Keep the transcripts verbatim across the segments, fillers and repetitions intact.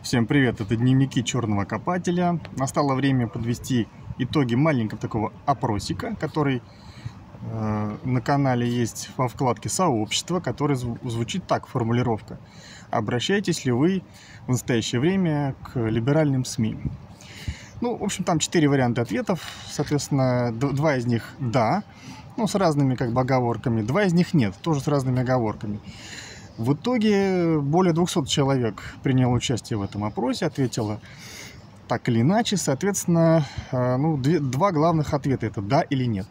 Всем привет, это дневники черного копателя. Настало время подвести итоги маленького такого опросика, который э, на канале есть во вкладке сообщества, который зв звучит так, формулировка: обращаетесь ли вы в настоящее время к либеральным СМИ? Ну, в общем, там четыре варианта ответов, соответственно, два из них да, ну, с разными как бы оговорками, два из них нет, тоже с разными оговорками. В итоге более двухсот человек приняло участие в этом опросе, ответило так или иначе. Соответственно, ну, две, два главных ответа — это да или нет.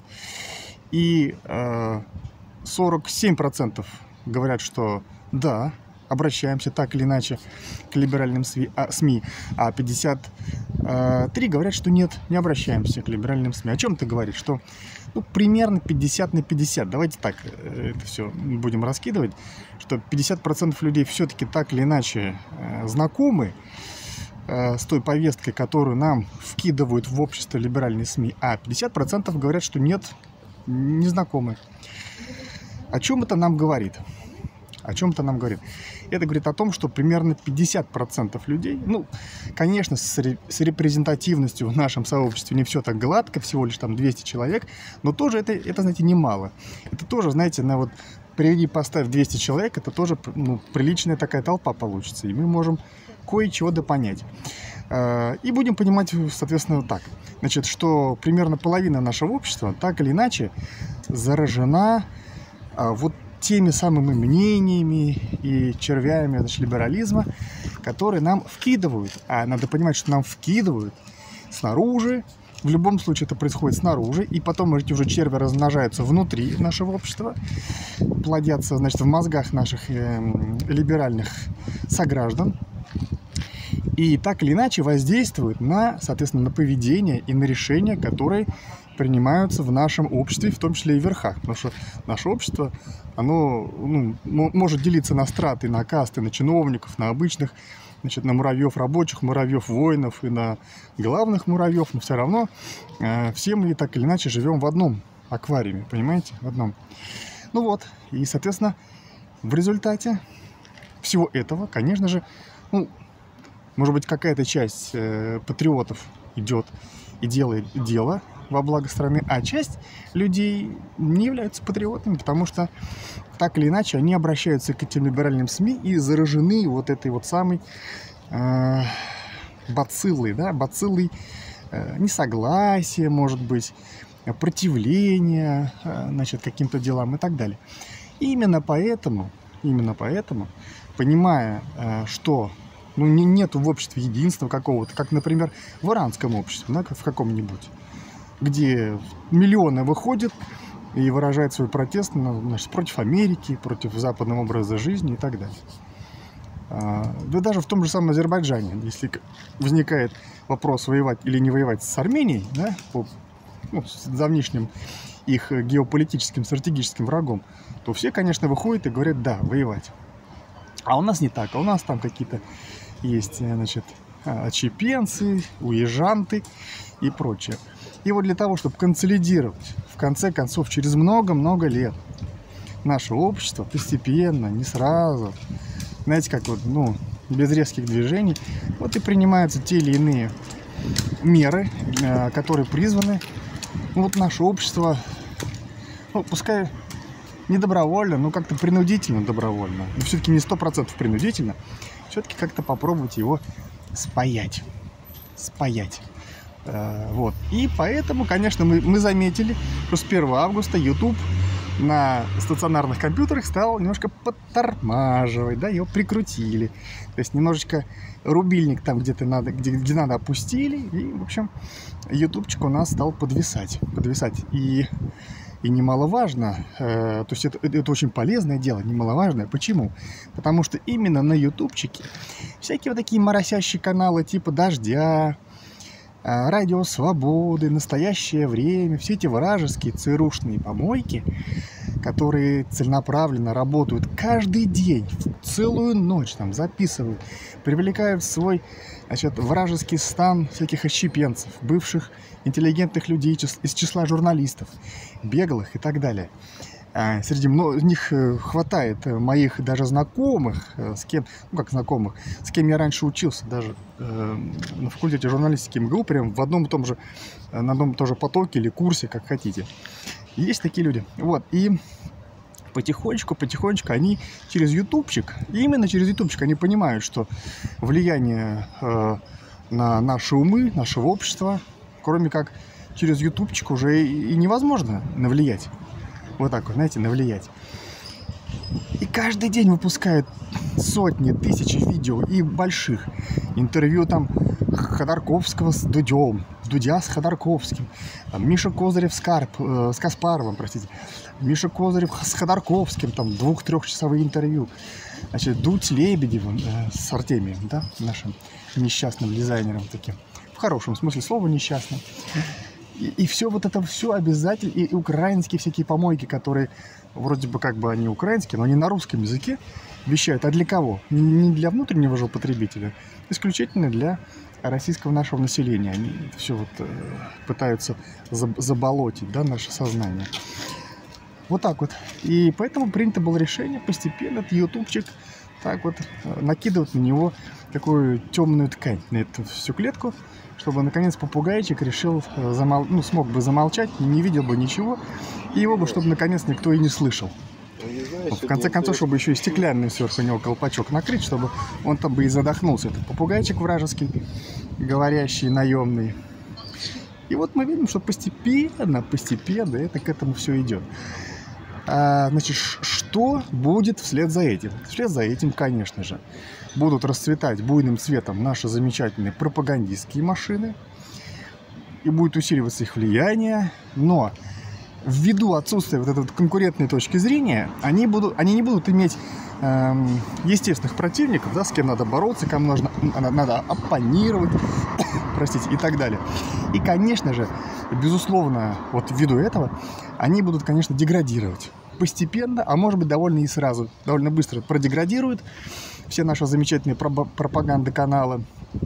И э, сорок семь процентов говорят, что да, обращаемся так или иначе к либеральным СМИ, а пятьдесят три говорят, что нет, не обращаемся к либеральным СМИ. О чем это говорит? Что ну, примерно пятьдесят на пятьдесят. Давайте так это все будем раскидывать, что пятьдесят процентов людей все-таки так или иначе э, знакомы э, с той повесткой, которую нам вкидывают в общество либеральные СМИ, а пятьдесят процентов говорят, что нет, не знакомы. О чем это нам говорит? О чем это нам говорит? Это говорит о том, что примерно пятьдесят процентов людей, ну, конечно, с, ре, с репрезентативностью в нашем сообществе не все так гладко, всего лишь там двести человек, но тоже это, это знаете, немало. Это тоже, знаете, на вот приведи, поставь двести человек, это тоже ну, приличная такая толпа получится, и мы можем кое-чего допонять. И будем понимать, соответственно, так, значит, что примерно половина нашего общества так или иначе заражена вот теми самыми мнениями и червями значит, либерализма, которые нам вкидывают. А надо понимать, что нам вкидывают снаружи. В любом случае это происходит снаружи. И потом эти уже черви размножаются внутри нашего общества, плодятся, значит, в мозгах наших э, либеральных сограждан. И так или иначе воздействуют на, соответственно, на поведение и на решения, которые принимаются в нашем обществе, в том числе и в верхах. Потому что наше общество, оно ну, может делиться на страты, на касты, на чиновников, на обычных, значит, на муравьев рабочих, муравьев воинов и на главных муравьев, но все равно э, все мы так или иначе живем в одном аквариуме, понимаете, в одном. Ну вот, и, соответственно, в результате всего этого, конечно же, ну, может быть, какая-то часть э, патриотов идет и делает дело во благо страны, а часть людей не являются патриотами, потому что так или иначе они обращаются к этим либеральным СМИ и заражены вот этой вот самой э, бациллой, да, бациллой э, несогласия, может быть, противления, э, значит, каким-то делам и так далее. И именно поэтому, именно поэтому, понимая, э, что ну, не, нету в обществе единства какого-то, как, например, в иранском обществе, да, в каком-нибудь, где миллионы выходят и выражают свой протест, значит, против Америки, против западного образа жизни и так далее. Да даже в том же самом Азербайджане, если возникает вопрос, воевать или не воевать с Арменией, да, по, ну, с давнишним их геополитическим, стратегическим врагом, то все, конечно, выходят и говорят, да, воевать. А у нас не так, а у нас там какие-то есть, значит, отщепенцы, уезжанты и прочее. И вот для того, чтобы консолидировать, в конце концов, через много-много лет наше общество постепенно, не сразу, знаете, как вот, ну, без резких движений, вот и принимаются те или иные меры, которые призваны, ну, вот наше общество, ну, пускай не добровольно, но как-то принудительно добровольно, но все-таки не сто процентов принудительно, все-таки как-то попробовать его спаять, спаять. Вот. И поэтому, конечно, мы, мы заметили, что с первого августа YouTube на стационарных компьютерах стал немножко подтормаживать, да, его прикрутили. То есть немножечко рубильник там где-то надо, где, где надо опустили, и, в общем, ютубчик у нас стал подвисать. подвисать. И, и немаловажно, э, то есть это, это очень полезное дело, немаловажное. Почему? Потому что именно на ютубчике всякие вот такие моросящие каналы типа «Дождя», Радио Свободы, Настоящее время, все эти вражеские ЦРУшные помойки, которые целенаправленно работают каждый день, целую ночь там записывают, привлекают в свой, значит, вражеский стан всяких отщепенцев, бывших интеллигентных людей из числа журналистов, беглых и так далее. Среди них хватает моих даже знакомых, с кем, ну как знакомых, с кем я раньше учился, даже э, на факультете журналистики МГУ, прям в одном и том же, на одном и том же потоке или курсе, как хотите. Есть такие люди. Вот, и потихонечку, потихонечку они через ютубчик, именно через ютубчик они понимают, что влияние э, на наши умы, нашего общества, кроме как через ютубчик, уже и невозможно навлиять. Вот так вот, знаете, навлиять. И каждый день выпускают сотни, тысячи видео и больших. Интервью там Ходорковского с Дудем, Дудя с Ходорковским, там, Миша Козырев с, Карп, э, с Каспаровым, простите, Миша Козырев с Ходорковским, там двух-трехчасовые интервью. Значит, Дудь с Лебедевым, э, с Артемием, да, нашим несчастным дизайнером таким. В хорошем смысле слова несчастным. И, и все вот это все обязательно, и, и украинские всякие помойки, которые вроде бы как бы они украинские, но они на русском языке вещают. А для кого? Не для внутреннего же потребителя, исключительно для российского нашего населения. Они все вот э, пытаются заболотить, да, наше сознание. Вот так вот. И поэтому принято было решение постепенно этот ютубчик так вот накидывать на него такую темную ткань, на эту всю клетку, чтобы наконец попугайчик решил, замол... ну, смог бы замолчать, не видел бы ничего, и его бы, чтобы наконец никто и не слышал. В конце концов, чтобы еще и стеклянный сверху него колпачок накрыть, чтобы он там бы и задохнулся, этот попугайчик вражеский, говорящий, наемный. И вот мы видим, что постепенно, постепенно это к этому все идет. А, значит, что будет вслед за этим? Вслед за этим, конечно же, будут расцветать буйным цветом наши замечательные пропагандистские машины, и будет усиливаться их влияние, но ввиду отсутствия вот этой вот конкурентной точки зрения, они, будут, они не будут иметь эм, естественных противников, да, с кем надо бороться, кому нужно, надо оппонировать, простите, и так далее. И, конечно же, безусловно, вот ввиду этого, они будут, конечно, деградировать постепенно, а может быть, довольно и сразу, довольно быстро продеградируют все наши замечательные пропаганда-каналы,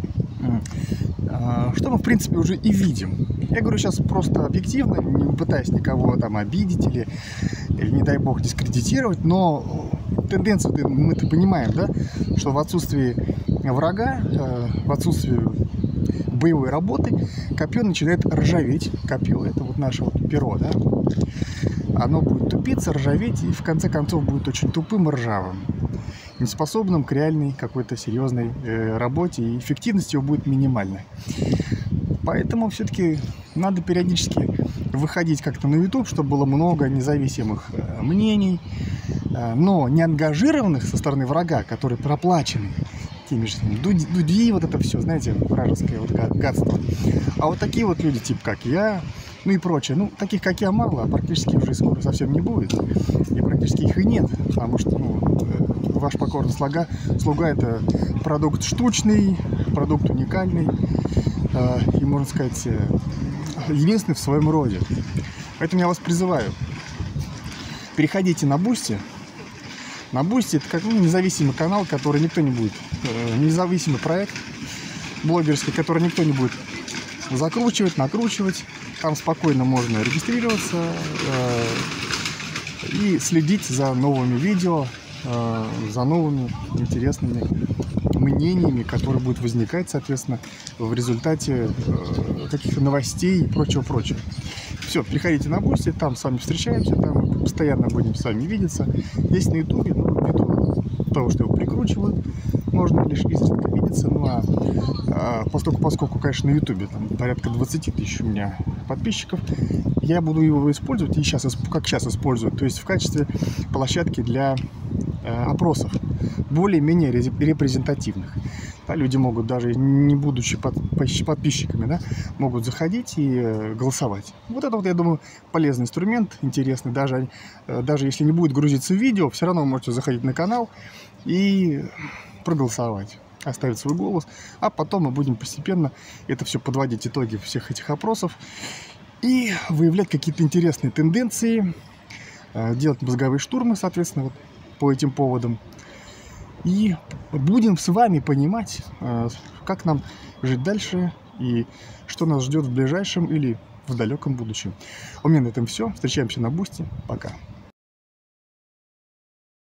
что мы, в принципе, уже и видим. Я говорю сейчас просто объективно, не пытаясь никого там обидеть или, или не дай бог, дискредитировать, но тенденцию мы-то понимаем, да, что в отсутствии врага, в отсутствии боевой работы копье начинает ржаветь. Копье — это вот наше вот перо, да? Оно будет тупиться, ржаветь и в конце концов будет очень тупым и ржавым, неспособным к реальной какой-то серьезной э, работе, и эффективность его будет минимальной. Поэтому все-таки надо периодически выходить как-то на YouTube, чтобы было много независимых э, мнений, э, но не ангажированных со стороны врага, которые проплачены теми же дуди, дуди, вот это все, знаете, вражеское вот гадство. А вот такие вот люди, типа как я, ну и прочее. Ну, таких, как я, мало, а практически уже скоро совсем не будет. И практически их и нет, потому что, ну, ваш покорный слуга, слуга это продукт штучный, продукт уникальный, э, и, можно сказать, единственный в своем роде. Поэтому я вас призываю, переходите на Boosty. На Boosty это как, ну, независимый канал, который никто не будет, э, независимый проект блогерский, который никто не будет закручивать, накручивать. Там спокойно можно регистрироваться э, и следить за новыми видео, э, за новыми интересными мнениями, которые будут возникать, соответственно, в результате э, каких-то новостей и прочего-прочего. Все, приходите на Boosty, там с вами встречаемся, там мы постоянно будем с вами видеться. Есть на Ютубе, но ввиду того, что его прикручивают, можно лишь изредка видеться. Ну а, а поскольку, поскольку, конечно, на Ютубе там порядка двадцати тысяч у меня подписчиков, я буду его использовать, и сейчас, как сейчас использую, то есть в качестве площадки для э, опросов, более-менее репрезентативных. Да, люди могут, даже не будучи под, подписчиками, да, могут заходить и э, голосовать. Вот это вот, я думаю, полезный инструмент, интересный. Даже, э, даже если не будет грузиться видео, все равно вы можете заходить на канал и проголосовать, оставить свой голос. А потом мы будем постепенно это все подводить, итоги всех этих опросов, и выявлять какие-то интересные тенденции, э, делать мозговые штурмы, соответственно, вот, по этим поводам. И будем с вами понимать, как нам жить дальше и что нас ждет в ближайшем или в далеком будущем. У меня на этом все. Встречаемся на Boosty. Пока.